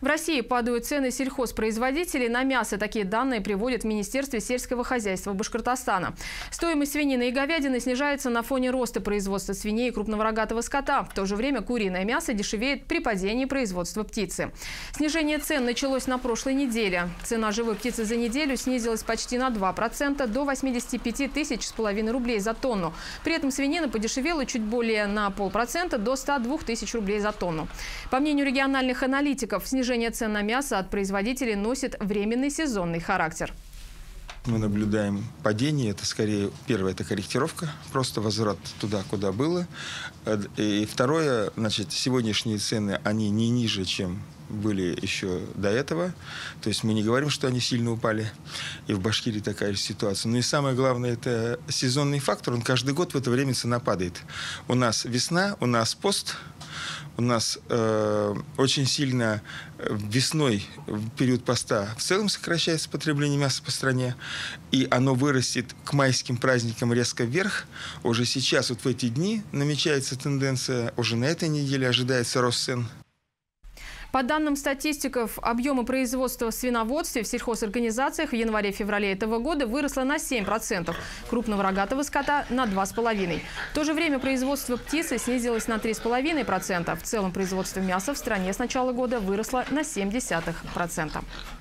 В России падают цены сельхозпроизводителей на мясо. Такие данные приводят в Министерстве сельского хозяйства Башкортостана. Стоимость свинины и говядины снижается на фоне роста производства свиней и крупного рогатого скота. В то же время куриное мясо дешевеет при падении производства птицы. Снижение цен началось на прошлой неделе. Цена живой птицы за неделю снизилась почти на 2% до 85 тысяч с половиной рублей за тонну. При этом свинина подешевела чуть более на 0,5% до 102 тысяч рублей за тонну. По мнению региональных аналитиков, снижение цен на мясо от производителей носит временный сезонный характер. Мы наблюдаем падение. Это скорее, первое, это корректировка, просто возврат туда, куда было. И второе, значит, сегодняшние цены, они не ниже, чем были еще до этого. То есть мы не говорим, что они сильно упали. И в Башкирии такая же ситуация. Но и самое главное, это сезонный фактор. Он каждый год в это время цена падает. У нас весна, у нас пост. У нас очень сильно весной, в период поста, в целом сокращается потребление мяса по стране. И оно вырастет к майским праздникам резко вверх. Уже сейчас, вот в эти дни, намечается тенденция. Уже на этой неделе ожидается рост цен. По данным статистиков, объемы производства в свиноводстве в сельхозорганизациях в январе-феврале этого года выросло на 7%, крупного рогатого скота – на 2,5%. В то же время производство птицы снизилось на 3,5%. В целом производство мяса в стране с начала года выросло на 0,7%.